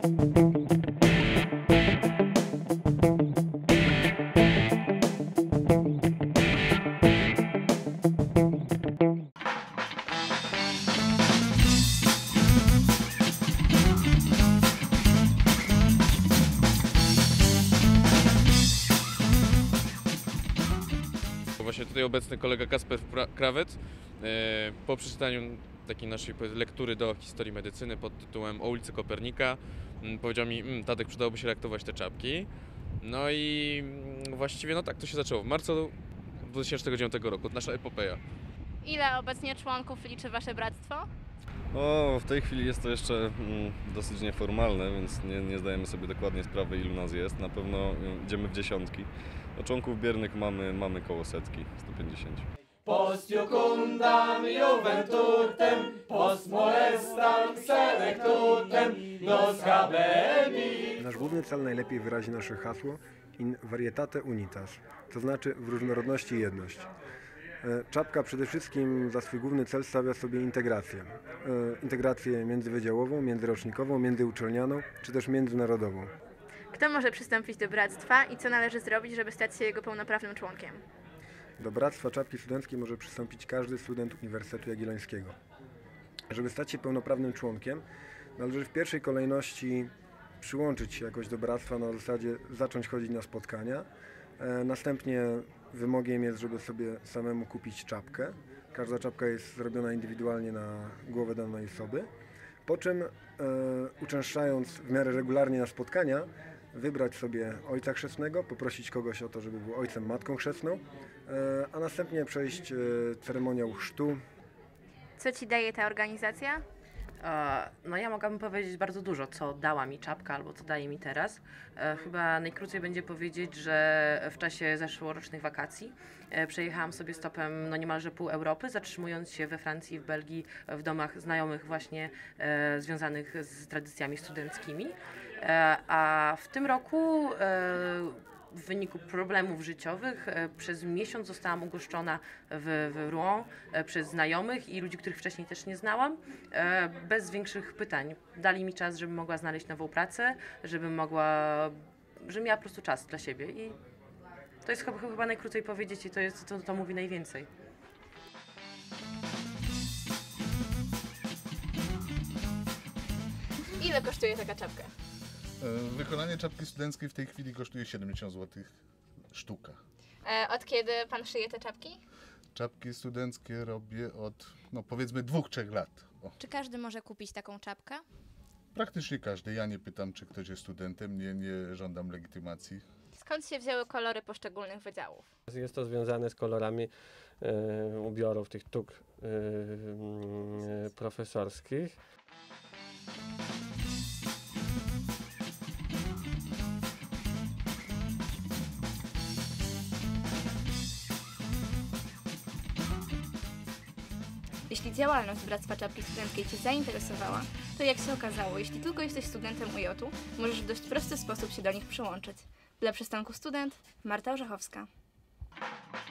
Właśnie tutaj obecny kolega Kasper Krawec po przeczytaniu takiej naszej lektury do historii medycyny pod tytułem O ulicy Kopernika powiedział mi, Tadek, przydałoby się rektować te czapki. No i właściwie no tak to się zaczęło w marcu 2009 roku, nasza epopeja. Ile obecnie członków liczy Wasze bractwo? O, w tej chwili jest to jeszcze dosyć nieformalne, więc nie zdajemy sobie dokładnie sprawy, ilu nas jest. Na pewno idziemy w dziesiątki. No, członków biernych mamy koło setki, 150. Post iucundam juventutem, post molestam selectutem, nos habendi. Nasz główny cel najlepiej wyrazi nasze hasło in varietate unitas, to znaczy w różnorodności jedność. Czapka przede wszystkim za swój główny cel stawia sobie integrację. Integrację międzywydziałową, międzyrocznikową, międzyuczelnianą czy też międzynarodową. Kto może przystąpić do bractwa i co należy zrobić, żeby stać się jego pełnoprawnym członkiem? Do Bractwa Czapki Studenckiej może przystąpić każdy student Uniwersytetu Jagiellońskiego. Żeby stać się pełnoprawnym członkiem, należy w pierwszej kolejności przyłączyć się jakoś do bractwa, na zasadzie zacząć chodzić na spotkania. Następnie wymogiem jest, żeby sobie samemu kupić czapkę. Każda czapka jest zrobiona indywidualnie na głowę danej osoby. Po czym uczęszczając w miarę regularnie na spotkania, wybrać sobie ojca chrzestnego, poprosić kogoś o to, żeby był ojcem, matką chrzestną, a następnie przejść ceremoniał chrztu. Co Ci daje ta organizacja? No ja mogłabym powiedzieć bardzo dużo, co dała mi czapka albo co daje mi teraz. Chyba najkrócej będzie powiedzieć, że w czasie zeszłorocznych wakacji przejechałam sobie stopem no niemalże pół Europy, zatrzymując się we Francji i w Belgii w domach znajomych właśnie związanych z tradycjami studenckimi. A w tym roku w wyniku problemów życiowych przez miesiąc zostałam ugoszczona w Rouen przez znajomych i ludzi, których wcześniej też nie znałam, bez większych pytań. Dali mi czas, żebym mogła znaleźć nową pracę, żebym miała po prostu czas dla siebie i to jest chyba najkrócej powiedzieć i to mówi najwięcej. Ile kosztuje taka czapka? Wykonanie czapki studenckiej w tej chwili kosztuje 70 zł sztuka. Od kiedy Pan szyje te czapki? Czapki studenckie robię od powiedzmy 2-3 lat. O. Czy każdy może kupić taką czapkę? Praktycznie każdy. Ja nie pytam, czy ktoś jest studentem, nie żądam legitymacji. Skąd się wzięły kolory poszczególnych wydziałów? Jest to związane z kolorami ubiorów tych tuk profesorskich. Jeśli działalność Bractwa Czapki Studenckiej Cię zainteresowała, to jak się okazało, jeśli tylko jesteś studentem UJ-u, możesz w dość prosty sposób się do nich przyłączyć. Dla przystanku Student, Marta Orzechowska.